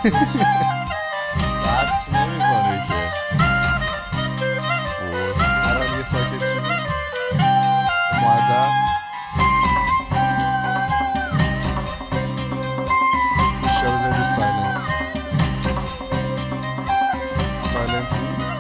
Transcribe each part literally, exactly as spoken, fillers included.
بس نمیکنه که الان یه ساکت شد مؤدب گوشه بزنید رو سایلنت سایلنت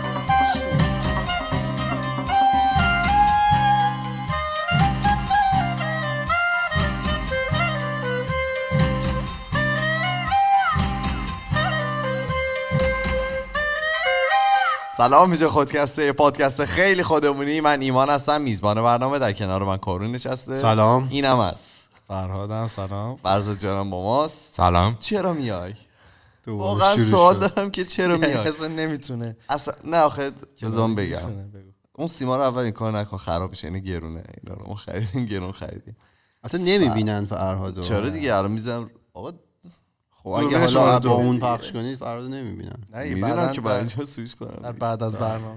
سلام، میشه خودکسته پادکست خیلی خودمونی. من ایمان هستم، میزبان برنامه. در کنار من کارون نشسته. سلام. اینم هست فرهادم. سلام. فرزاد جانم با ماست. سلام. چرا میای؟ واقعا سوال دارم که چرا میای؟ اصلا نمیتونه اصلا نه آخه بذارم بگم اون سیما رو اول این کار نکن، خراب میشه. اینه گرونه، اینا رو ما خریدیم گرون خریدیم. اصلا نمیبینن فرهادو. چرا دیگه الان میذارم آقا. خب اگه حالا با اون پخش کنید فرهادو نمیبینن. میدونم که بعد اینجا سویچ کنم بعد از برنامه.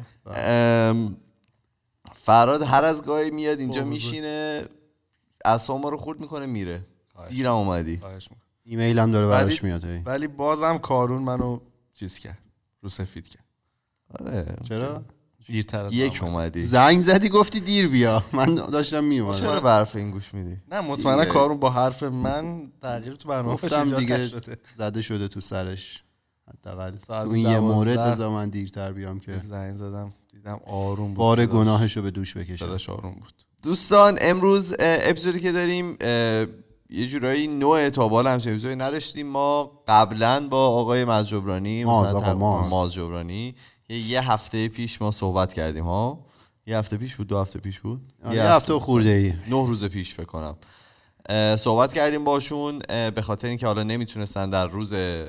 فرهاد هر از گاهی میاد اینجا میشینه، اعصاب ما رو خورد میکنه میره. دیرم اومدی. ایمیل هم داره براش میاد. ولی بازم کارون منو چیز کرد، رو سفید کرد. آره چرا؟ دیرتر از یک اومدی زنگ زدی گفتی دیر بیا، من داشتم میومدم. چرا به حرف این گوش میدی؟ نه مطمئنا کارون با حرف من تغییر تو برنامه گفتم دیگه زده شده تو سرش. حداقل تو این یه مورد بذار من دیرتر بیام که زنگ زدم دیدم آروم بود، بار گناهشو به دوش بکشه. صداش آروم بود. دوستان امروز اپیزودی که داریم یه جورایی نوع تابال همچه اپیزودی نداشتیم. ما قبلا با آقای ماز جبرانی ماز جبرانی یه هفته پیش ما صحبت کردیم ها. یه هفته پیش بود، دو هفته پیش بود، یه هفته خورده ای، نه روز پیش فکر کنم صحبت کردیم باشون. به خاطر اینکه حالا نمیتونستن در روز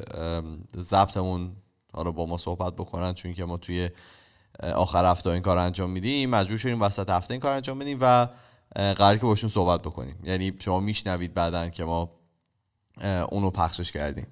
ضبطمون حالا با ما صحبت بکنن، چون که ما توی آخر هفته این کار انجام میدیم، مجبور شدیم وسط هفته این کار انجام بدیم و قراره که باشون صحبت بکنیم. یعنی شما میشنوید بعدن که ما اونو پخشش کردیم.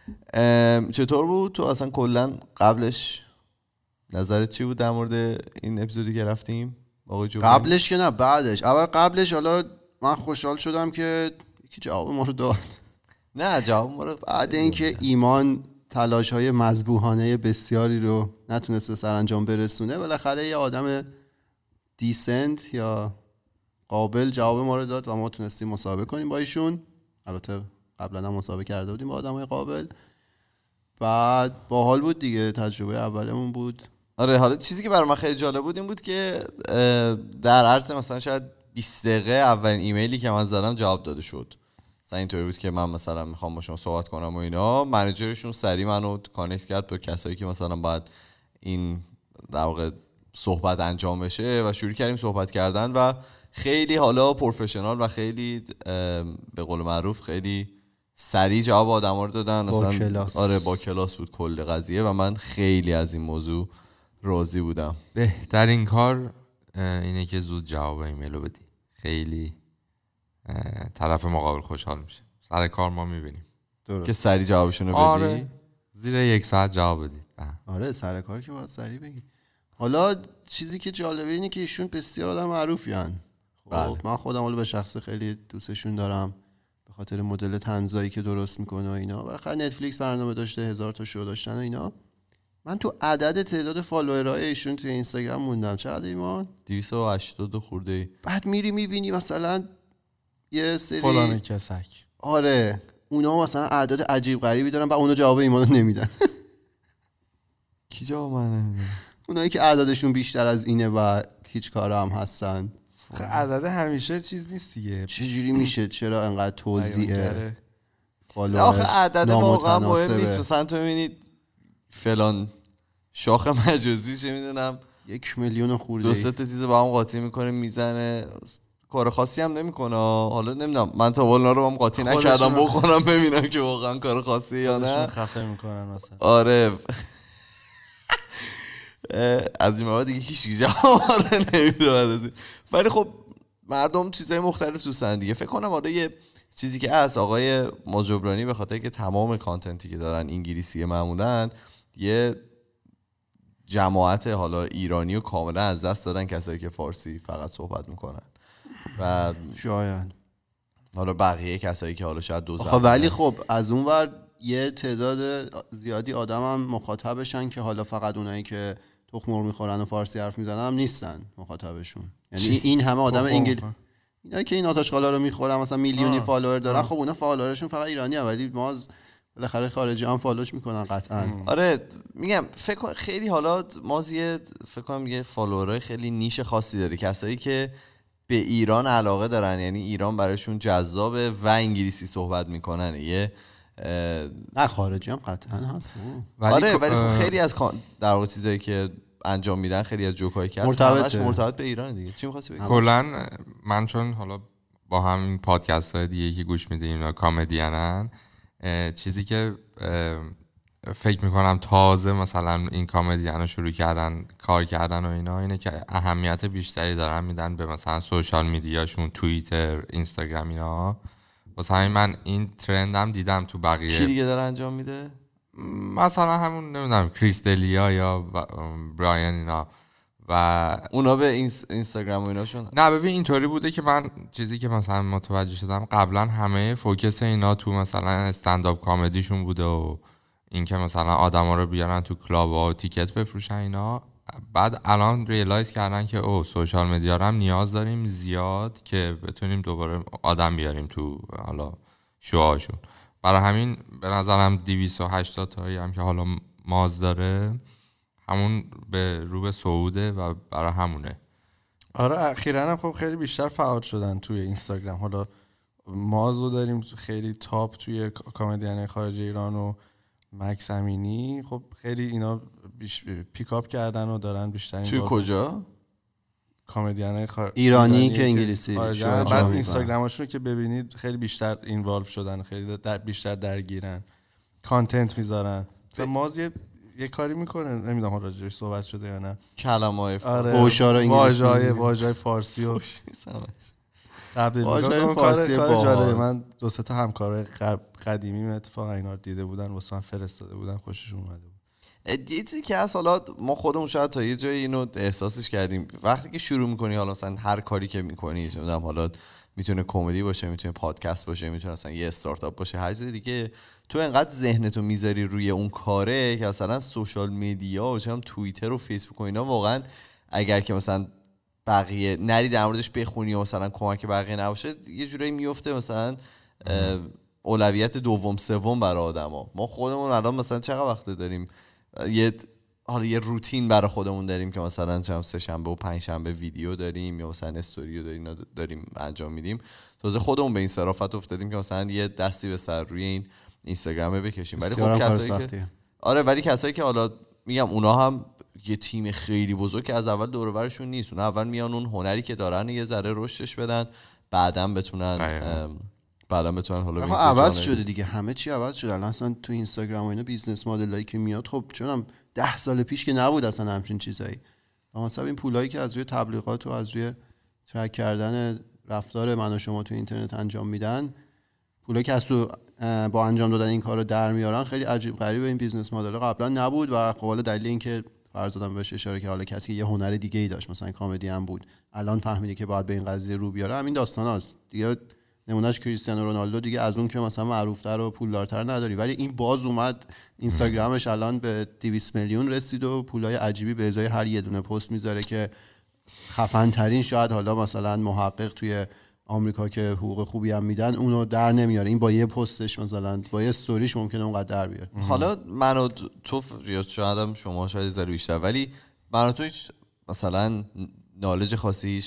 چطور بود تو اصلا کلا قبلش نظرت چی بود در مورد این اپیزودی که رفتیم؟ قبلش که نه، بعدش. اول قبلش حالا من خوشحال شدم که یکی جواب ما رو داد. نه جواب ما رو بعد اینکه ایمان تلاش‌های مذبوحانه بسیاری رو نتونست به سرانجام برسونه، بالاخره یه آدم دیسنت یا قابل جواب ما رو داد و ما تونستیم مسابقه کنیم با ایشون. البته قبلا هم مسابقه کرده بودیم با آدمای قابل. بعد باحال بود دیگه، تجربه اولمون بود. آره، حالا چیزی که برای من خیلی جالب بود این بود که در عرض مثلا شاید بیست دقیقه اولین ایمیلی که من زدم جواب داده شد. مثلا اینطوری بود که من مثلا میخوام با شما صحبت کنم و اینا، منیجرشون سریع منو کانکت کرد با کسایی که مثلا بعد این در واقع صحبت انجام بشه و شروع کردیم صحبت کردن و خیلی حالا پروفشنال و خیلی به قول معروف خیلی سریع جواب آدما رو دادن. مثلا آره با کلاس بود کل قضیه و من خیلی از این موضوع راضی بودم. بهترین کار اینه که زود جواب ایمیلو بدی، خیلی طرف مقابل خوشحال میشه. سر کار ما میبینیم که سریع جوابشون رو بدی. آره. زیر یک ساعت جواب بدی. آره سر کار که باید سریع بگی. حالا چیزی که جالبه اینه که ایشون بسیار آدم معروفی هن. خب من خودم حالا به شخص خیلی دوستشون دارم به خاطر مدل طنزایی که درست میکنه و اینا. بالاخره نتفلیکس برنامه داشته، هزار تا شو داشتن و اینا. من تو عدد تعداد فالوورهای ایشون توی اینستاگرام موندم. چقدر ایمان؟ دویست و هشتاد خورده ای. بعد میری میبینی مثلا یه سری فلان کسک، آره اونا مثلا اعداد عجیب غریبی دارن و اونا جواب ایمانو نمیدن. کی جواب من نمیده؟ اونایی که اعدادشون بیشتر از اینه و هیچ کار هم هستن. عدد همیشه چیز نیست دیگه. چجوری میشه؟ چرا انقدر توزیعه؟ آخه عدد واقعا مهم نیست. مثلا تو میبینید فلان شاخ مجازی چه میدونم یک میلیون خورده دو سه تا چیز با هم قاطی میکنه میزنه، کار خاصی هم نمیکنه. حالا نمیدونم، من تا والا رو هم قاطی نکردم بخونم ببینم که واقعا کار خاصی یا نه. خفه میکنن مثلا. آره از این مواد دیگه هیچ چیزی آره نمیدونم. ولی خب مردم چیزای مختلف دوستن دیگه. فکر کنم حالا یه چیزی که از آقای ماز جبرانی به خاطر که تمام کانتنتی که دارن انگلیسیه معمولاً، یه جماعت حالا ایرانی و کاملا از دست دادن کسایی که فارسی فقط صحبت میکنن و شاید حالا بقیه کسایی که حالا شاید دو زبان. ولی خب از اون ور یه تعداد زیادی آدم هم مخاطبشن که حالا فقط اونایی که تخم مرغ میخورن و فارسی حرف میزنن هم نیستن مخاطبشون. یعنی این همه آدم انگلیسی اینا که این آتشقالا رو میخورن مثلا میلیونی فالوور دارن، خب اونا فالوورشون فقط ایرانی ها، ولی ما بالاخره خارجی هم فالوش میکنن قطعا. آره میگم فکر کنم خیلی حالا مازیه فکر کنم یه فالوورای خیلی نیش خاصی داره، کسایی که به ایران علاقه دارن، یعنی ایران براشون جذابه و انگلیسی صحبت میکنن. یه نه خارجی هم قطعا هست. آره ولی خب خیلی از در واقع چیزایی که انجام میدن، خیلی از جوکایی که هست مرتبط مرتبط به ایران دیگه. چی می‌خواستی بگی؟ کلا من چون حالا با همین پادکست های دیگه که گوش میدیم اینا کمدینن، چیزی که فکر میکنم تازه مثلا این کمدین رو شروع کردن کار کردن و اینا، اینه که اهمیت بیشتری دارن میدن به مثلا سوشال میدیاشون، توییتر، اینستاگرام اینا. واسه همین من این ترندم دیدم تو بقیه. کی دیگه داره انجام میده؟ مثلا همون نمیدونم کریستلیا یا برایان اینا و اونا به اینستاگرام و ایناشون. نه ببین اینطوری بوده که من چیزی که مثلا متوجه شدم قبلا همه فوکس اینا تو مثلا استندآپ کامدیشون بوده و اینکه مثلا آدما رو بیارن تو کلاب و تیکت بفروشن اینا. بعد الان ریلایز کردن که او سوشال مدیا رو هم نیاز داریم زیاد که بتونیم دوباره آدم بیاریم تو حالا شوهاشون. برای همین به نظرم دویست و هشتاد تایی هم که حالا ماز داره همون به رو به صعوده و برای همونه. آره اخیراً هم خب خیلی بیشتر فعال شدن توی اینستاگرام. حالا ماز رو داریم خیلی تاپ توی کمدین خارج ایران و مکس امینی، خب خیلی اینا بیش پیکاپ کردن و دارن بیشتر. توی کجا؟ کمدین خار... ایرانی, ایرانی که انگلیسی. بعد اینستاگرامشون که ببینید خیلی بیشتر اینوالو شدن، خیلی در بیشتر درگیرن، کانتنت میذارن. مثلا ماز یه یه کاری میکنه، نمیدونم حالا راجعش صحبت شده یا نه، کلمه‌های فارسی، واژه‌های واژه‌های فارسی و تبدیل می‌کنه. فارسی باحال. من دو سه تا همکارای قدیمی اتفاقا اینا رو دیده بودن، واسه من فرستاده بودن، خوششون اومده بود. یه چیزی که هست، حالا ما خودمون شاید تا یه جایی اینو احساسش کردیم، وقتی که شروع میکنی حالا مثلا هر کاری که میکنی، نمیدونم حالا میتونه کمدی باشه، میتونه پادکست باشه، میتونه مثلا یه استارتاپ باشه، هر چیز دیگه، تو انقدر ذهنتو میذاری روی اون کاره که مثلا سوشال مدیا و چم توییتر و فیسبوک و اینا واقعا اگر که مثلا بقیه نری در موردش بخونی و مثلا کمک بقیه نباشه، یه جورایی میفته مثلا اولویت دوم سوم برای آدما. ما خودمون الان مثلا چقدر وقت داریم یه حالا یه روتین برای خودمون داریم که مثلا چم سه شنبه و پنج شنبه ویدیو داریم یا مثلا استوریو داریم داریم انجام میدیم. تازه خودمون به این صرافت افتادیم که مثلا یه دستی به سر روی این اینستاگرام بکشیم. ولی خب کسایی که آره ولی کسایی که حالا میگم اونا هم یه تیم خیلی بزرگ که از اول دور و برشون نیست، اونا اول میان اون هنری که دارن یه ذره رشدش بدن، بعداً بتونن بعداً بتونن حالا ببینید عوض شده دیگه، همه چی عوض شده. الان اصلا تو اینستاگرام و اینا بیزنس مدلایی که میاد، خب چونم ده سال پیش که نبود اصلا همچین چیزایی. مثلا این پولایی که از روی تبلیغات و از روی ترک کردن رفتار من و شما تو اینترنت انجام میدن، پولایی که از تو با انجام دادن این کارو در میارن، خیلی عجیب غریبه. این بیزنس مدل قبلا نبود و خب حالا دلیل این که فرضاً بهش اشاره که حالا کسی یه هنر دیگه ای داشت، مثلا کمدی هم بود، الان فهمیده که باید به این قضیه رو بیاره. همین داستاناست دیگه. نمونهش کریستیانو رونالدو دیگه، از اون که مثلا معروف‌تر و پولدارتر نداری، ولی این باز اومد اینستاگرامش الان به دویست میلیون رسید و پولای عجیبی به ازای هر یه دونه پست میذاره که خفن ترین شاید حالا مثلا محقق توی آمریکا که حقوق خوبی هم میدن اونو در نمیاره، این با یه پستش مثلا با یه استوریش ممکنه اونقدر در بیاره. حالا من و تو یا شاید هم شما شاید ذره بیشتر، ولی من و تو هیچ مثلا نالج خاصی،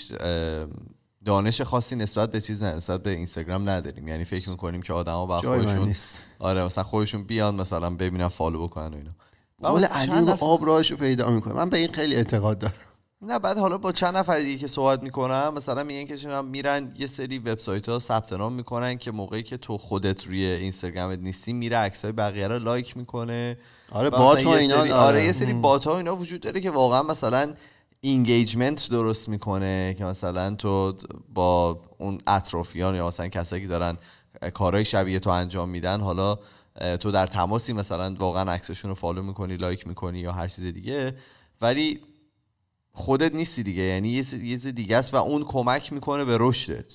دانش خاصی نسبت به چیز نه، نسبت به اینستاگرام نداریم. یعنی فکر میکنیم که آدما با خودشون آره مثلا خودشون بیان مثلا ببینن فالو بکنن و اینا. ولی علی آب راهشو پیدا میکنه. من به این خیلی اعتقاد دارم. نه بعد حالا با چند نفر دیگه که صحبت میکنم، مثلا میگن که چون میرن یه سری وبسایت ها ثبت نام میکنن که موقعی که تو خودت روی اینستاگرامت نیستی میره عکسای بقیه رو لایک میکنه. آره بات ها اینا، آره, آره یه سری بات ها اینا وجود داره که واقعا مثلا اینگیجمنت درست میکنه که مثلا تو با اون اطرافیان یا مثلا کسایی که دارن کارهای شبیه تو انجام میدن، حالا تو در تماسی، مثلا واقعا عکسشون رو فالو میکنی، لایک میکنی یا هر چیز دیگه، ولی خودت نیستی دیگه. یعنی یه چیز دیگه است و اون کمک میکنه به رشدت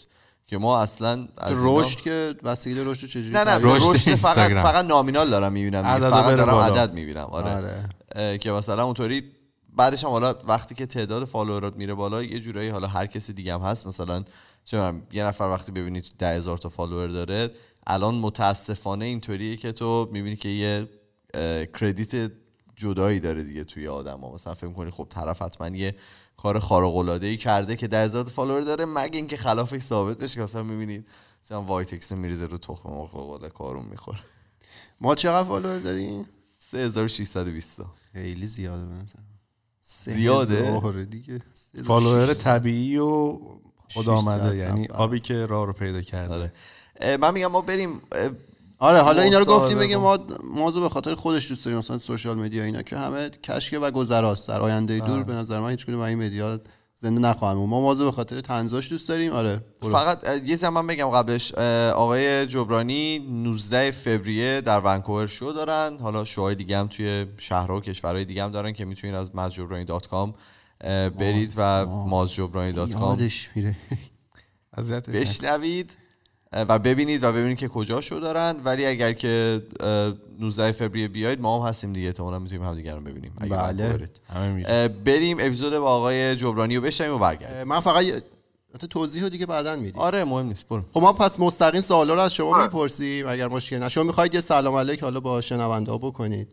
که ما اصلا از رشد که وسیله رشد چجوری نه نه رشد فقط فقط نامینال دارم میبینم، فقط دارم عدد میبینم. آره, آره. که مثلا اونطوری بعدش هم حالا وقتی که تعداد فالوورات میره بالا یه جورایی حالا هر کسی دیگه هم هست، مثلا چه یه نفر وقتی ببینید ده هزار تا فالوور داره الان متاسفانه اینطوریه که تو میبینی که یه کردیت جدایی داره دیگه توی آدما. مثلا فکر می‌کنی خب طرف حتما یه کار خارق العاده‌ای کرده که ده هزار تا فالوور داره، مگه اینکه خلافش ثابت بشه که مثلا میبینید مثلا وایت اکس میریزه رو تخم مرغ ولا کارون میخوره. ما چقدر فالوور داریم؟ سه هزار و ششصد و بیست. خیلی زیاده مثلا. زیاده دیگه. فالوور طبیعی و خدا آمده، یعنی آبی که راه رو پیدا کرده. آره. من میگم ما بریم. آره حالا اینا رو گفتیم بگیم ما موضوع به خاطر خودش دوست داریم، مثلا سوشال مدیا اینا که همه کشکه و گذراست، در آینده دور به نظر من هیچ کدوم این مدیا زنده نخواهیم. ما موضوع به خاطر طنزاش دوست داریم. آره فقط یه زمان بگم قبلش، آقای جبرانی نوزده فوریه در ونکوور شو دارن، حالا شوهای دیگه هم توی شهرها و کشورهای دیگه هم دارن که میتونید از ماز جبرانی دات کام برید و ماز جبرانی دات کام یادش میره بشنوید و ببینید و ببینید که کجا شو دارن. ولی اگر که نوزده فوریه بیاید ما هم هستیم دیگه، احتمالاً میتونیم همدیگه رو ببینیم. بله بریم اپیزود با آقای جبرانی رو بشنویم و برگردیم. من فقط توضیح رو دیگه بعداً میدیم. آره مهم نیست، برو. خب ما پس مستقیم سوالا رو از شما میپرسیم اگر مشکل نشه. شما میخواید یه سلام علیک حالا با شنونده بکنید؟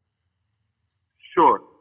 شور.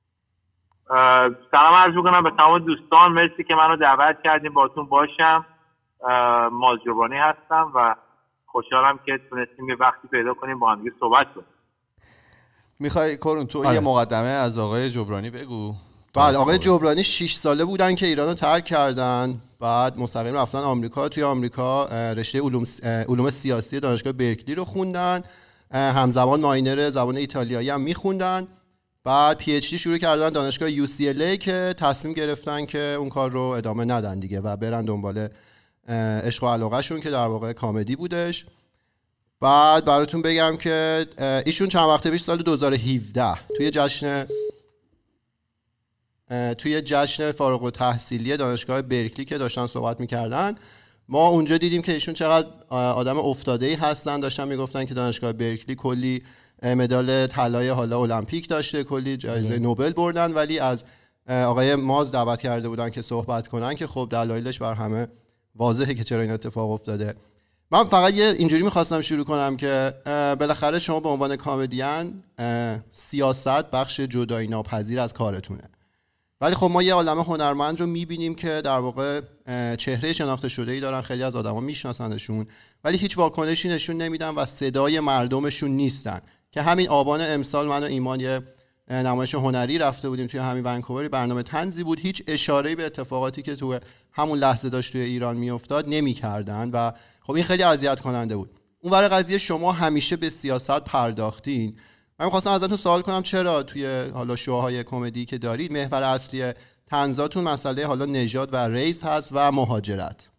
سلام عرض می‌کنم به تمام دوستان، مرسی که منو دعوت کردین باهاتون باشم. ماز جبرانی هستم و خوشحالم که تونستیم یه وقتی پیدا کنیم با هم دیگه صحبت کنیم. میخوای کارون تو آره. یه مقدمه از آقای جبرانی بگو. بله آقای جبرانی شش ساله بودن که ایرانو ترک کردن، بعد مستقیم رفتن آمریکا. توی آمریکا رشته علوم علوم سیاسی دانشگاه برکلی رو خوندن، همزمان ماینر زبان ایتالیایی هم میخوندن. بعد پی اچ دی شروع کردن دانشگاه یو سی ال ای که تصمیم گرفتن که اون کار رو ادامه ندن دیگه و برن دنبال عشق و علاقه شون که در واقع کامدی بودش. بعد براتون بگم که ایشون چند وقت پیش سال دو هزار و هفده توی جشن توی جشن فارغ التحصیلی دانشگاه برکلی که داشتن صحبت میکردن، ما اونجا دیدیم که ایشون چقدر آدم افتاده‌ای هستن. داشتن میگفتن که دانشگاه برکلی کلی مدال طلای حالا المپیک داشته، کلی جایزه نوبل بردن، ولی از آقای ماز دعوت کرده بودن که صحبت کنن که خب دلایلش بر همه واضحه که چرا این اتفاق افتاده. من فقط یه اینجوری میخواستم شروع کنم که بالاخره شما به عنوان کمدین سیاست بخش جدایی ناپذیر از کارتونه، ولی خب ما یه عالمه هنرمند رو میبینیم که در واقع چهره شناخته شده‌ای دارن، خیلی از آدما میشناسنشون ولی هیچ واکنشی نشون نمیدن و صدای مردمشون نیستن. که همین آبان امسال من و ایمان یه نمایش هنری رفته بودیم توی همین ونکوور، برنامه طنزی بود، هیچ اشاره‌ای به اتفاقاتی که توی همون لحظه داشت توی ایران میافتاد نمی‌کردن و خب این خیلی اذیت کننده بود. اون ور قضیه شما همیشه به سیاست پرداختین. من می‌خواستم ازتون سوال کنم چرا توی حالا شوهای کمدی که دارید محور اصلی طنزاتون مسئله حالا نژاد و ریس هست و مهاجرت؟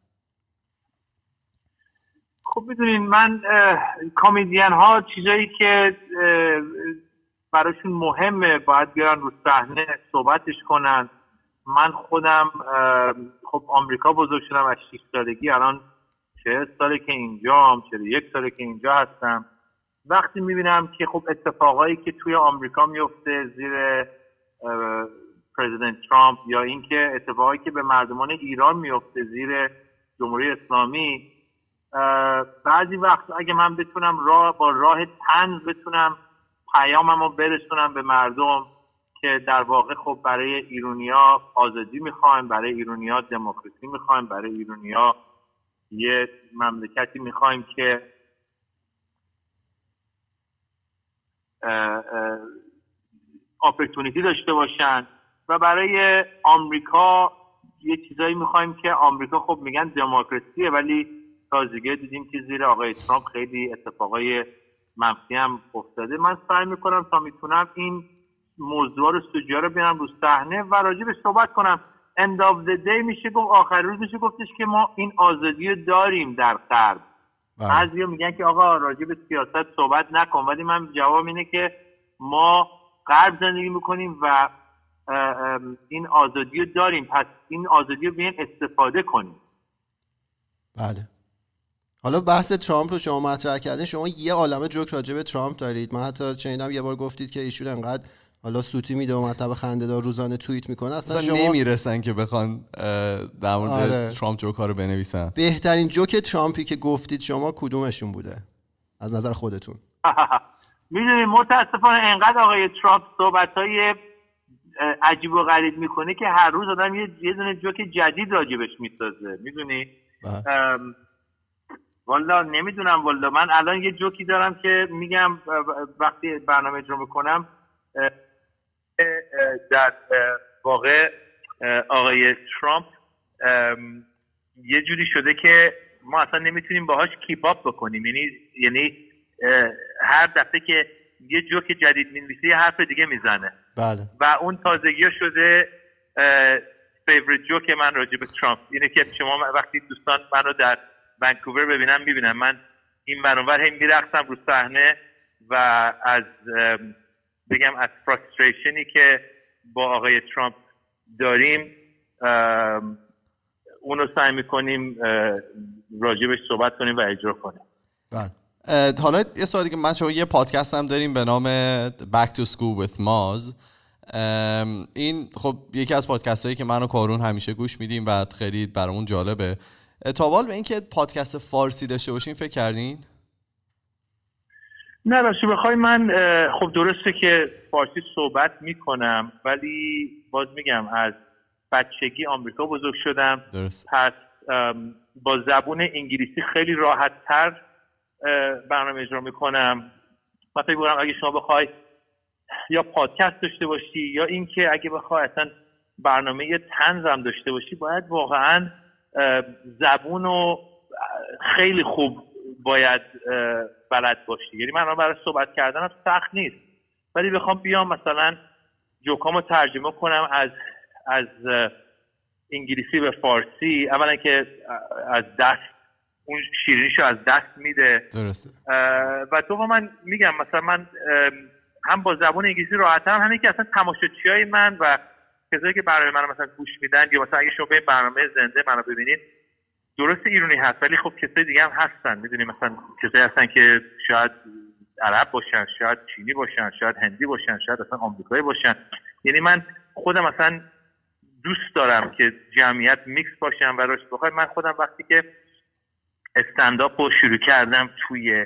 خب میدونین من کمدین ها چیزایی که براشون مهمه باید بیارن رو صحنه صحبتش کنن. من خودم خب آمریکا بزرگ شدم از شش سالگی، الان چهل ساله که اینجام، چهل و یک ساله که اینجا هستم. وقتی میبینم که خب اتفاقایی که توی آمریکا میفته زیر پرزیدنت ترامپ یا اینکه اتفاقایی که به مردمان ایران میفته زیر جمهوری اسلامی، بعضی وقت اگه من بتونم راه با راه طنز بتونم پیاممو برسونم به مردم که در واقع خب برای ایرانیا آزادی میخوایم، برای ایرانیا دموکراسی میخوایم، برای ایرانیا یه مملکتی میخوایم که اپورتونیتی داشته باشن و برای آمریکا یه چیزایی میخوایم که آمریکا خب میگن دموکراسیه ولی تازگی دیدیم که زیر آقای ترامپ خیلی اتفاقای منفی هم افتاده. من سعی میکنم تا میتونم این موضوع رو سوژه رو بیارم رو صحنه و راجع به صحبت کنم. end of the day میشه گفت، آخر روز میشه گفتش که ما این آزادی رو داریم در غرب. بعضیا میگن که آقا راجع به سیاست صحبت نکن، ولی من جواب اینه که ما غرب زندگی میکنیم و این آزادی رو داریم، پس این آزادی رو بیاین استفاده کنیم. بله. حالا بحث ترامپ رو شما مطرح کردین، شما یه عالمه جوک راجع به ترامپ دارید. من حتی شنیدم یه بار گفتید که ایشون انقدر حالا سوتی میده و مطلب خنده‌دار روزانه توییت میکنه اصلا, اصلا شما نمیرسن که بخوان در مورد آره. ترامپ جوک‌ها رو بنویسن. بهترین جوک ترامپی که گفتید شما کدومشون بوده از نظر خودتون؟ میدونید متاسفانه انقدر آقای ترامپ صحبت‌های عجیب و غریب میکنه که هر روز آدم یه یه دونه جوک جدید راجبش میسازه. میدونی والا نمیدونم، والا من الان یه جوکی دارم که میگم وقتی برنامه اجرا میکنم در واقع آقای ترامپ یه جوری شده که ما اصلا نمیتونیم باهاش کیپ اپ بکنیم. یعنی یعنی هر دفعه که یه جوک جدید می‌نویسه یه حرف دیگه میزنه. بله. و اون تازگی شده فیوریت جوک من راجع به ترامپ اینه که شما وقتی دوستان منو در ونکوور ببینم میبینم من این برانور هم میرقصم رو صحنه و از بگم از فرستریشنی که با آقای ترامپ داریم اونو سعی میکنیم راجبش صحبت کنیم و اجرا کنیم. بله. حالا یه سوالی که من شما یه پادکست هم داریم به نام Back to School with Maz. این خب یکی از پادکست هایی که من و کارون همیشه گوش میدیم و خیلی برامون جالبه. تا به این که پادکست فارسی داشته باشین فکر کردین؟ نه راستش بخوای من خب درسته که فارسی صحبت میکنم ولی باز میگم از بچگی آمریکا بزرگ شدم. درست. پس با زبون انگلیسی خیلی راحت تر برنامه اجرا میکنم. من فکر می‌کنم اگه شما بخوای یا پادکست داشته باشی یا اینکه اگه بخوای اصلا برنامه طنز هم داشته باشی باید واقعا زبون رو خیلی خوب باید بلد باشی. یعنی من برای صحبت کردنم سخت نیست ولی بخوام بیام مثلا جوکامو ترجمه کنم از از انگلیسی به فارسی، اولا که از دست اون شیرینیشو از دست میده. درسته. و دوم من میگم مثلا من هم با زبان انگلیسی راحتم، همین که اصلا تماشاچیای من و کسایی که برای من مثلا گوش میدن یا مثلا اگه شما به برنامه زنده منو ببینید درست ایرانی هست ولی خب کسای دیگه هم هستن. میدونی مثلا کسایی هستن که شاید عرب باشن، شاید چینی باشن، شاید هندی باشن، شاید اصلا آمریکایی باشن. یعنی من خودم مثلا دوست دارم که جمعیت میکس باشن و راست بخوای من خودم وقتی که استنداپ رو شروع کردم توی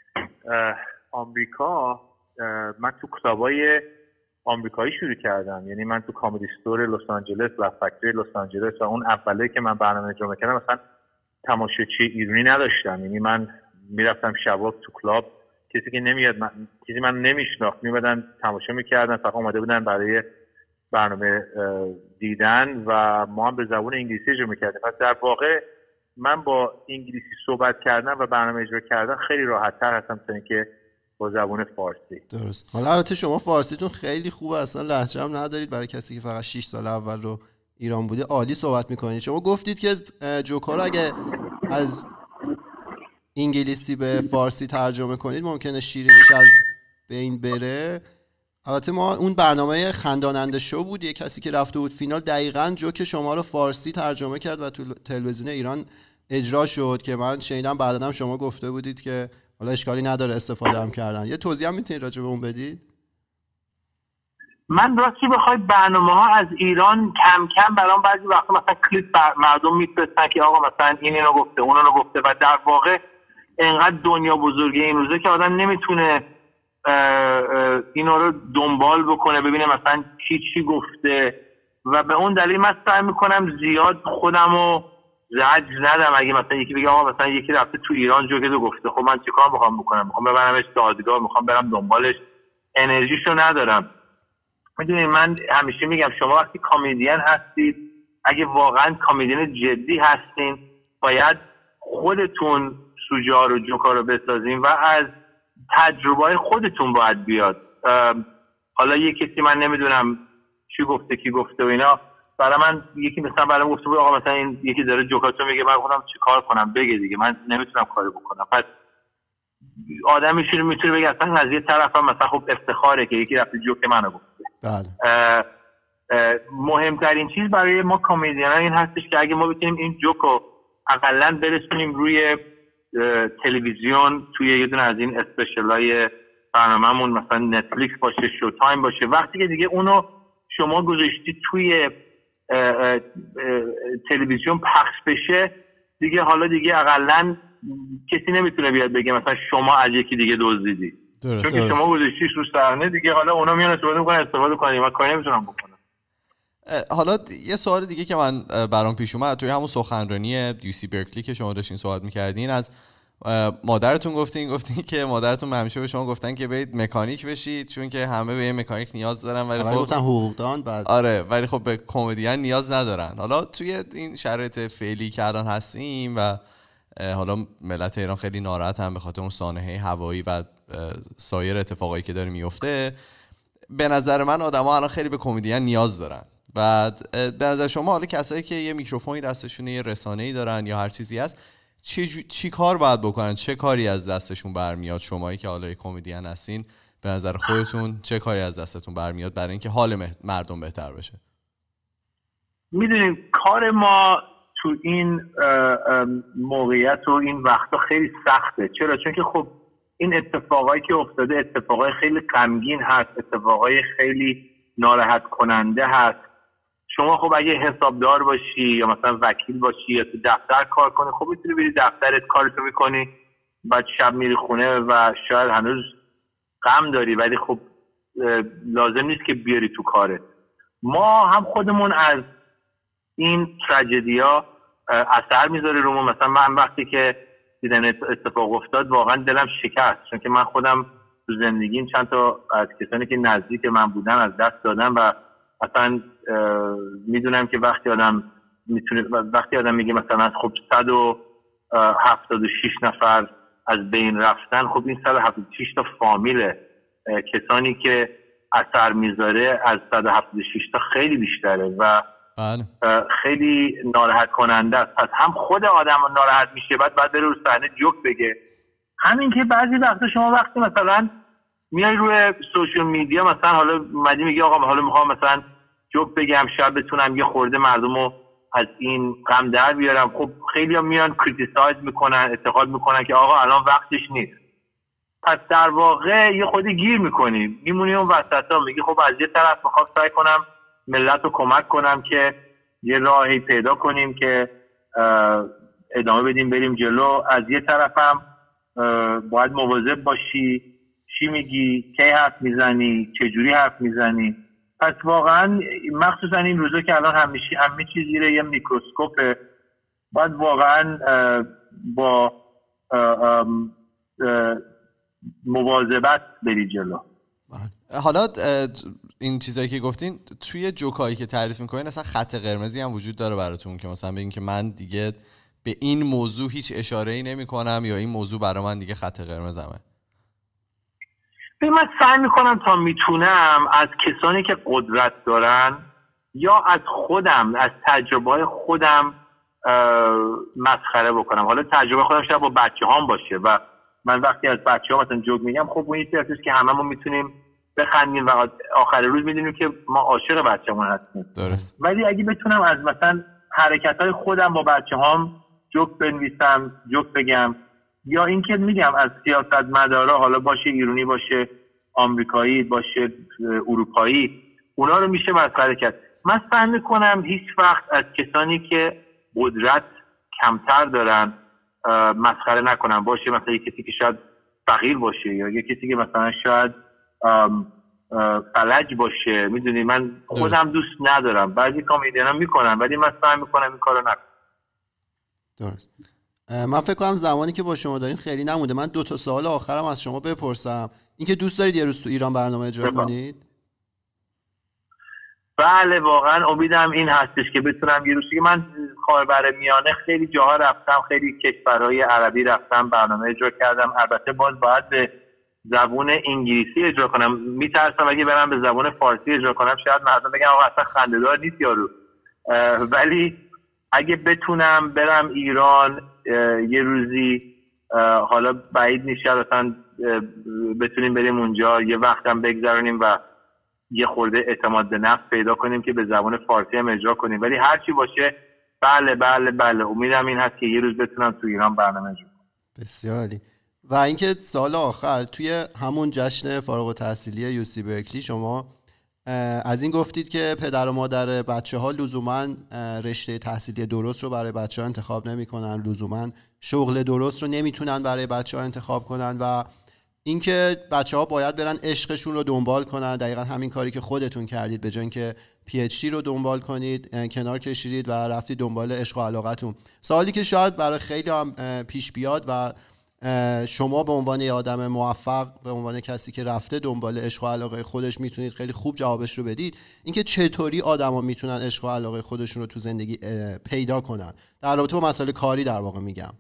آمریکا، من تو کلابای آمریکایی شروع کردم. یعنی من تو کامدی استور لس آنجلس و فکتوری لس آنجلس و اون اوله که من برنامه اجرا می‌کردم مثلا تماشاچی ایرانی نداشتم. یعنی من میرفتم شبا تو کلاب، کسی که نمیاد من کسی من نمیشناخت میومدن تماشا میکردن، فقط اومده بودن برای برنامه دیدن و ما هم به زبان انگلیسی اجرا میکردیم. پس در واقع من با انگلیسی صحبت کردن و برنامه اجرا کردن خیلی راحت تر هستم تا اینکه با زبان فارسی. درست. حالا البته شما فارسیتون خیلی خوبه، اصلا لهجه هم ندارید. برای کسی که فقط شش سال اول رو ایران بوده عالی صحبت میکنید. شما گفتید که جوکا رو اگه از انگلیسی به فارسی ترجمه کنید ممکنه شیرینیش از بین بره. البته ما اون برنامه خنداننده شو بود، یه کسی که رفته بود فینال دقیقاً جوک شما رو فارسی ترجمه کرد و تو تلویزیون ایران اجرا شد که من شنیدم بعداً شما گفته بودید که حالا اشکالی نداره استفاده هم کردن. یه توضیح هم میتونید راجع به اون بدید؟ من راستی بخوای برنامه ها از ایران کم کم برام بعضی وقتا مثلا کلیپ مردم میفرستن که آقا مثلا این اینو گفته اون اونو گفته و در واقع انقدر دنیا بزرگه این روزه که آدم نمیتونه اینا رو دنبال بکنه ببینه مثلا کی چی گفته و به اون دلیل من سعی میکنم زیاد خودمو زجر ندم. اگه مثلا یکی بگه آقا مثلا یکی رفته تو ایران جوکتو گفته، خب من چیکار میخوام بکنم؟ میخوام ببرمش دادگاه، میخوام برم دنبالش، انرژیشو ندارم. میدونید من همیشه میگم شما وقتی کمدین هستید، اگه واقعا کمدین جدی هستین باید خودتون سوژه ها رو جوکا رو بسازین و از تجربه خودتون باید بیاد. حالا یه کسی من نمیدونم چی گفته کی گفته و اینا، برای من یکی مثلا برام گفته بود آقا مثلا این یکی داره جوکاتو میگه، من خودم چیکار کنم؟ بگه دیگه، من نمیتونم کاری بکنم. پس آدم میشه میتونه بگه اصلا از یه طرفم مثلا خب افتخاره که یکی رفته جوک منو گفته. بله. مهمترین چیز برای ما کمدین‌ها این هستش که اگه ما بتونیم این جوکو حداقل برسونیم روی تلویزیون توی یه دونه از این اسپشیالای برنامه‌مون، مثلا نتفلیکس باشه، شو تایم باشه. وقتی که دیگه اونو شما گذاشتی توی تلویزیون پخش بشه دیگه، حالا دیگه حداقل کسی نمیتونه بیاد بگه مثلا شما از یکی دیگه دزدیدی، چون که شما گذاشتیش رو صحنه دیگه، حالا اونا میان استفاده میکنن استفاده کنن و کاری نمیتونن بکنن. حالا یه سوال دیگه که من برام پیش اومد توی همون سخنرانی یو سی برکلی که شما داشتین صحبت می‌کردین، از مادرتون گفتین گفتین که مادرتون همیشه به شما گفتن که برید مکانیک بشید چون که همه به یه مکانیک نیاز دارن، ولی خب گفتن حقوقدان بعد آره ولی خب به کمدین نیاز ندارن. حالا توی این شرایط فعلی که الان هستیم و حالا ملت ایران خیلی ناراحت هم به خاطر اون سانحه هوایی و سایر اتفاقایی که داره میفته، به نظر من آدما الان خیلی به کمدین نیاز دارن. بعد به نظر شما حالا کسایی که یه میکروفونی دستشونه، یه رسانه‌ای دارن یا هر چیزی هست، چی, جو... چی کار باید بکنن؟ چه کاری از دستشون برمیاد؟ شمایی که حالا کمدین هستین، به نظر خودتون چه کاری از دستتون برمیاد برای اینکه حال مردم بهتر بشه؟ میدونیم کار ما تو این موقعیت و این وقتا خیلی سخته. چرا؟ چون که خب این اتفاقایی که افتاده اتفاقای خیلی غمگین هست، اتفاقای خیلی ناراحت کننده هست. شما خب اگه حسابدار باشی یا مثلا وکیل باشی یا تو دفتر کار کنی، خب میتونی بری دفترت کارتو میکنی، بعد شب میری خونه و شاید هنوز غم داری، ولی خب لازم نیست که بیاری تو کارت. ما هم خودمون از این تراژدیا اثر میذاره رومون. مثلا من وقتی که دیدن اتفاق افتاد واقعا دلم شکست، چون که من خودم تو زندگیم چند تا از کسانی که نزدیک من بودن از دست دادم و اصلا میدونم که وقتی آدم میتونه وقتی آدم میگه مثلا خب صد و هفتاد و شش نفر از بین رفتن، خب این صد و هفتاد و شش تا فامیل کسانی که اثر میذاره از صد و هفتاد و شش تا خیلی بیشتره و خیلی ناراحت کننده است. پس هم خود آدم ناراحت میشه، بعد بعد بره رو صحنه جوک بگه. همین که بعضی وقتا شما وقتی مثلا میای روی سوشال میدیا، مثلا حالا اومدی میگی آقا حالا میخوام مثلا جوک بگم، شاید بتونم یه خورده مردمو از این غم در بیارم، خب خیلی‌ها میان کریتیسایز میکنن، انتقاد میکنن که آقا الان وقتش نیست. پس در واقع یه خودی گیر میکنی، میمونی اون وسطا، میگی خب از یه طرف میخوام سعی کنم ملت رو کمک کنم که یه راهی پیدا کنیم که ادامه بدیم بریم جلو، از یه طرفم باید مواظب باشی چی میگی، کی حرف میزنی، چجوری حرف میزنی. پس واقعا مخصوصا این روزا که الان همیشه همه چیز زیر یه میکروسکوپه، باید واقعا با مواظبت بری جلو. حالا این چیزایی که گفتین توی جوکایی که تعریف میکنین اصلا خط قرمزی هم وجود داره براتون که مثلا بگین که من دیگه به این موضوع هیچ اشاره‌ای نمی‌کنم یا این موضوع برای من دیگه خط قرمزمه؟ من سعی میکنم تا میتونم از کسانی که قدرت دارن یا از خودم، از تجربه خودم مسخره بکنم. حالا تجربه خودم شاید با بچه هام باشه و من وقتی از بچه ها مثلا جوک میگم، خب اون یه چیزیه که هممون میتونیم بخندیم و آخر روز میدونیم که ما عاشق بچه‌مون هستیم. درست. ولی اگه بتونم از مثلا حرکت‌های خودم با بچه هام جوک بنویسم، جوک بگم، یا اینکه میگم از سیاستمدارا، حالا باشه ایرانی باشه آمریکایی باشه اروپایی، اونا رو میشه مسخره کرد. من سعی میکنم هیچ وقت از کسانی که قدرت کمتر دارن مسخره نکنم. باشه مثلا یه کسی که شاید فقیر باشه یا یه کسی که مثلا شاید فلج باشه، میدونی من خودم دوست ندارم، بعضی کمدینا میکنن ولی من سعی میکنم این کارو نکنم. درست. من فکر کنم زمانی که با شما داریم خیلی نمونده. من دو تا سوال آخرم از شما بپرسم. اینکه دوست دارید یه روز تو ایران برنامه اجرا کنید؟ بله واقعا امیدم این هستش که بتونم یه روزی. من خاورمیانه خیلی جاها رفتم، خیلی کشورهای عربی رفتم، برنامه اجرا کردم. البته باز باید به زبون انگلیسی اجرا کنم. میترسم اگه برم به زبان فارسی اجرا کنم شاید مردم بگن آقا اصلا خنده‌دار نیست یارو. ولی اگه بتونم برم ایران یه روزی، حالا بعید نیست اصلا بتونیم بریم اونجا یه وقتم بگذرونیم و یه خورده اعتماد به نفس پیدا کنیم که به زبان فارسی هم اجرا کنیم. ولی هرچی باشه بله بله بله امیدم این هست که یه روز بتونم تو ایران برنامه اجرا کنم. بسیار عالی. و اینکه سال آخر توی همون جشن فارغ التحصیلی یو سی برکلی شما از این گفتید که پدر و مادر بچه ها لزوما رشته تحصیلی درست رو برای بچه ها انتخاب نمی کنن، لزوما شغل درست رو نمیتونن برای بچه ها انتخاب کنن و اینکه بچه ها باید برن عشقشون رو دنبال کنن. دقیقا همین کاری که خودتون کردید، به جای اینکه پی اچ دی رو دنبال کنید کنار کشیدید و رفتید دنبال عشق و علاقتون. سوالی که شاید برای خیلی هم پیش بیاد و شما به عنوان یه آدم موفق، به عنوان کسی که رفته دنبال عشق و علاقه خودش میتونید خیلی خوب جوابش رو بدید، اینکه چطوری آدما میتونن عشق و علاقه خودشون رو تو زندگی پیدا کنن، در رابطه با مسائل کاری در واقع میگم.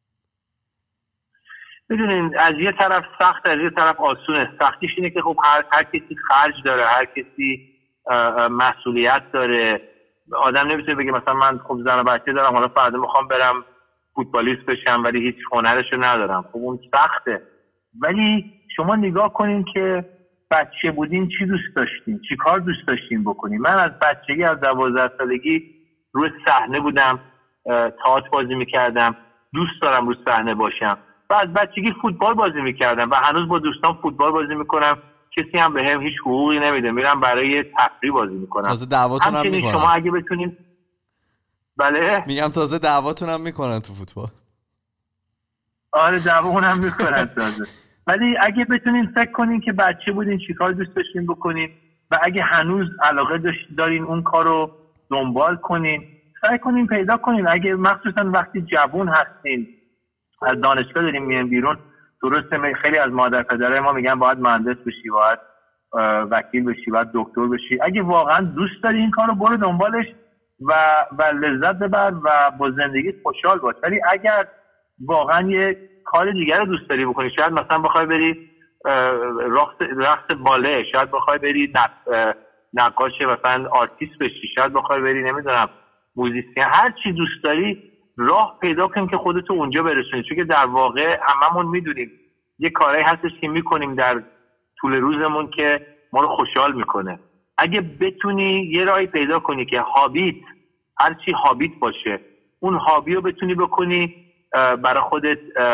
میدونین از یه طرف سخت، از یه طرف آسونه. سختیش اینه که خب هر, هر کسی خرج داره، هر کسی مسئولیت داره. آدم نمیتونه بگه مثلا من خب زن و بچه دارم، حالا فردا میخوام برم فوتبالیست بشم ولی هیچ هنرشو ندارم. خب اون سخته. ولی شما نگاه کنین که بچه بودین چی دوست داشتین، چی کار دوست داشتین بکنین. من از بچگی، از دوازده سالگی روی صحنه بودم، تئاتر بازی میکردم، دوست دارم روی صحنه باشم و از بچگی فوتبال بازی میکردم و هنوز با دوستان فوتبال بازی میکنم. کسی هم به هم هیچ حقوقی نمیده، میرم برای تفریح بازی میکنم. تازه دعواتون هم میکنن. شما اگه بتونین بله میگم تازه دعواتون هم میکنن تو فوتبال. آره دعواتون هم میکنن تازه. ولی اگه بتونین فکر کنین که بچه بودین چیکار دوست داشتین بکنین و اگه هنوز علاقه دارین اون کارو دنبال کنین، سعی کنین پیدا کنین. اگه مخصوصا وقتی جوون هستین، از دانشگاه داریم میان بیرون، درسته خیلی از مادر پدرای ما میگن باید مهندس بشی، باید وکیل بشی، باید دکتر بشی. اگه واقعا دوست داری این کارو برو دنبالش و و لذت ببر و با زندگی خوشحال باش. ولی اگر واقعا یه کار دیگر رو دوست داری بکنی، شاید مثلا بخوای بری رقص رقص باله، شاید بخوای بری نقاش مثلا آرتیست بشی، شاید بخوای بری نمیدونم موزیسین، هر چی دوست داری راه پیدا کن که خودتو اونجا برسونی. چون که در واقع هممون میدونیم یه کارهایی هستش که میکنیم در طول روزمون که ما رو خوشحال میکنه. اگه بتونی یه راهی پیدا کنی که هابیت، هر چی هابیت باشه، اون هابی رو بتونی بکنی برای خودت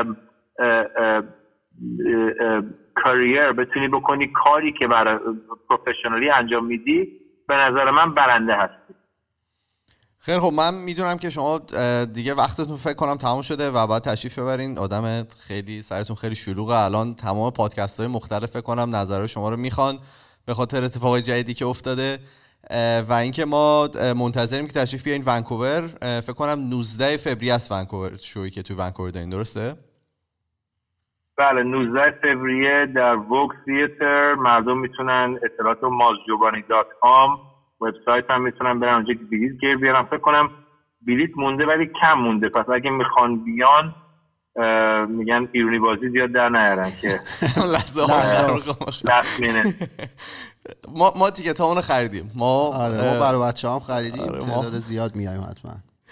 کاریر، بتونی بکنی کاری که برای پروفشنالی انجام میدی، به نظر من برنده هستی. خیلی خب، من میدونم که شما دیگه وقتتون فکر کنم تمام شده و باید تشریف ببرین. آدم خیلی سرتون خیلی شلوغه الان، تمام پادکست های مختلف فکر کنم نظر شما رو میخوان به خاطر اتفاقای جدیدی که افتاده و اینکه ما منتظریم که تشریف بیارین ونکوور. فکر کنم نوزده فوریه است ونکوور شویی که تو ونکوور دارین، درسته؟ بله نوزده فوریه در ووگ تئاتر. مردم میتونن اطلاعات رو ماز جوبرانی دات کام وبسایت هم میتونن برن اونجا بلیط گیر بیارن. فکر کنم بلیط مونده ولی کم مونده، پس اگه میخوان بیان میگن ایرونی بازی زیاد در نیارن که لحظه مینه. ما ما تیکت همونو خریدیم. ما آره ما برای بچه هم خریدیم. آره تعداد زیاد میایم حتما.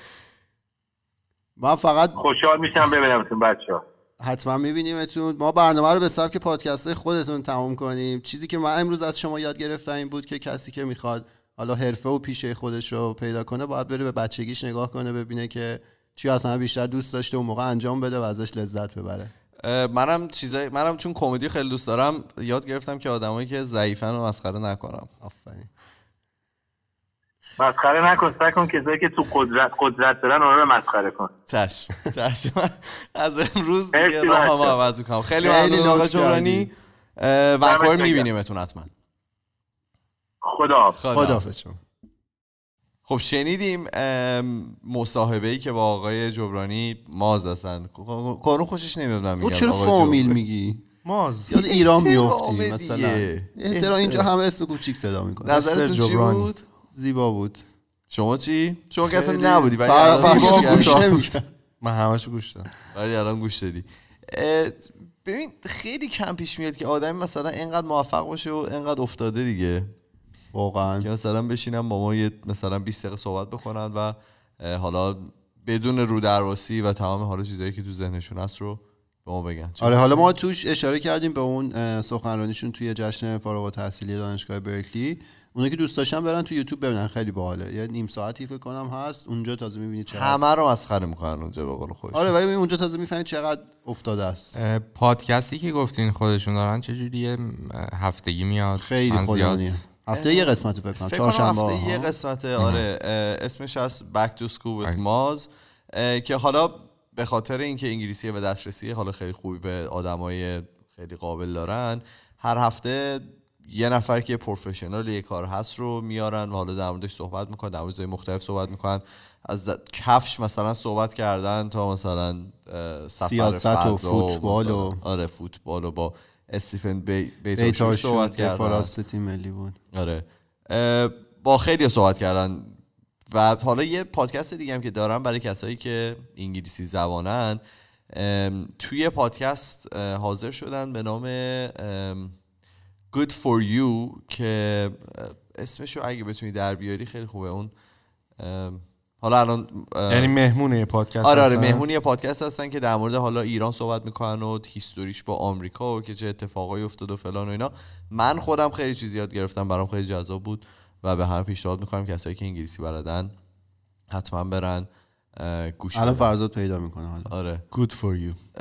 من فقط خوشحال میشم ببینمتون بچه‌ها. حتما میبینیمتون. ما برنامه رو به سبک پادکست خودتون تموم کنیم. چیزی که من امروز از شما یاد گرفتم این بود که کسی که میخواد حالا حرفه و پیشه خودش رو پیدا کنه باید بره به بچگیش نگاه کنه، ببینه که چی از همه بیشتر دوست داشته اون موقع انجام بده و ازش لذت ببره. منم چیزای منم چون کمدی خیلی دوست دارم یاد گرفتم که آدمایی که ضعیفن رو مسخره نکنم. آفرین. مسخره نکن، سعی کن کسایی که تو قدرت قدرت دارن اونها رو مسخره کن. چشم چشم. از امروز دیگه راهمو عوض می‌کنم. خیلی ممنون آقا جبرانی. ونکوور می‌بینیمتون حتما. خدا خداحافظ شما. خب شنیدیم مصاحبه‌ای که با آقای جبرانی ماز هستن. کارون خوشش نمیاد میگم. چرا فامیل میگی؟ ماز. یاد ایران میافتی مثلا. احترام اینجا همه اسم کوچیک صدا میکنن. نظرتون چی بود؟ زیبا بود. شما چی؟ شما که اصلا نبودی ولی زیبا گوش نمی‌کرد. من همه‌شو گوش دادم. ولی الان گوش دادی. ببین خیلی کم پیش میاد که آدمی مثلا اینقدر موفق باشه و اینقدر افتاده دیگه. واقعا که مثلا بشینم با ما یه مثلا بیست دقیقه صحبت بکنن و حالا بدون رو درواسی و تمام حالا چیزایی که تو ذهنشون هست رو به ما بگن. آره حالا ما توش اشاره کردیم به اون سخنرانیشون توی جشن فارغ التحصیلی دانشگاه برکلی. اونایی که دوست داشتن برن تو یوتیوب ببینن، خیلی باحاله. یه نیم ساعتی فکر کنم هست اونجا، تازه می‌بینی چقدر همه رو مسخره میکنن اونجا به قول خودش. آره ولی اونجا تازه می‌فهمی چقدر افتاده است. پادکستی که گفتین خودشون دارن چجوریه؟ هفتگی میاد؟ خیلی خودمونیه. هفته یه قسمت فکر کنم چهارشنبه هفته یه قسمت. آره اسمش از Back to School with Maz که حالا به خاطر اینکه انگلیسی و دسترسی حالا خیلی خوبی به آدمای خیلی قابل دارن، هر هفته یه نفر که پروفشنال یه کار هست رو میارن و حالا در موردش صحبت میکنن، در موردهای مختلف صحبت میکنن. از کفش مثلا صحبت کردن تا مثلا سیاست و فوتبال و, و آره فوتبال و با استیفن بی... بیتاشور صحبت کردن. فراست تیم ملی بود. آره با خیلی صحبت کردن. و حالا یه پادکست دیگه هم که دارم برای کسایی که انگلیسی زبانن، توی پادکست حاضر شدن به نام Good for You که اسمشو اگه بتونی در بیاری خیلی خوبه. اون حالا الان یعنی مهمونه یه پادکست آره آره مهمونی یه پادکست هستن که در مورد حالا ایران صحبت میکنن و هیستوریش با آمریکا و که چه اتفاقایی افتاد و فلان و اینا. من خودم خیلی چیز یاد گرفتم، برام خیلی جذاب بود و به همه پیشنهاد میکنم کسایی که انگلیسی بلدن حتما برن گوش بدن. الان فرزاد پیدا میکنه حالا. آره Good for you.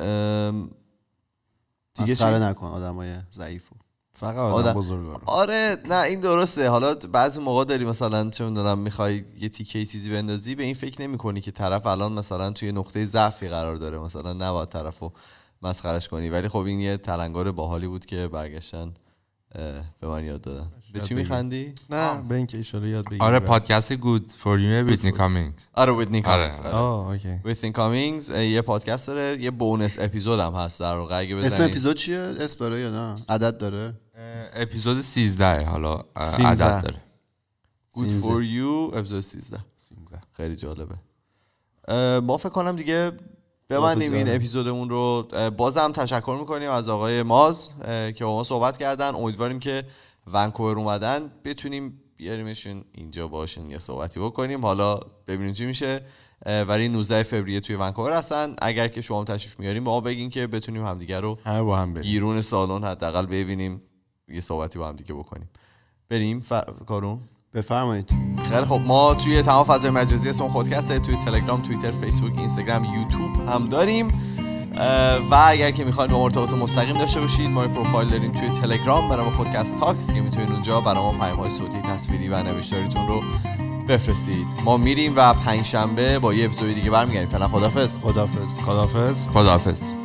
دیگه سر نکن آدمای ضعیفو، فقط آدم بزرگا. آره نه این درسته. حالا بعضی موقع داری مثلا چه میدونم میخوای یه تیکه چیزی بندازی، به این فکر نمیکنی که طرف الان مثلا توی نقطه ضعفی قرار داره، مثلا نباید طرفو مسخرهش کنی. ولی خب این یه تلنگر باحالی بود که برگشتن به من یاد دادن. به چی میخندی؟ نه به اینکه ایشالا یاد بگیری. آره پادکست Good for You ویتنی کامینگز. آره ویتنی کامینگز. آه اوکی. ویتنی کامینگز یه پادکست داره، یه بونس اپیزود هم هست در واقع. اگه بزنید اسم اپیزود چیه؟ اسپرا یا نه؟ عدد داره؟ اپیزود سیزده حالا عدد داره. Good for You اپیزود سیزده. خیلی جالبه. ما فکر کنم دیگه ببندیم این اپیزودمون رو. بازم تشکر میکنیم از آقای ماز که با ما صحبت کردن. امیدواریم که ونکوور اومدن بتونیم بیاریمشون اینجا باشون یه صحبتی بکنیم. حالا ببینیم چی میشه. ولی نوزده فوریه توی ونکوور هستن. اگر که شما هم تشریف میاریم با ما بگین که بتونیم همدیگه رو همه با هم بریم گیرون سالن حداقل ببینیم، یه صحبتی با هم دیگه بکنیم. بریم ف... کارون بفرمایید. خیلی خب ما توی تمام فضای مجازی اسم پادکست، توی تلگرام، توییتر، فیسبوک، اینستاگرام، یوتیوب هم داریم. و اگر که میخواید با ما ارتباط مستقیم داشته باشید، ما پروفایل داریم توی تلگرام به نام پادکست تاکس که میتونید اونجا برای ما پیام‌های صوتی، تصویری و نوشتاریتون رو بفرستید. ما میریم و پنجشنبه با یه اپیزود دیگه برمیگردیم. فعلا خدافظ. خدافظ. خدافظ. خدافظ.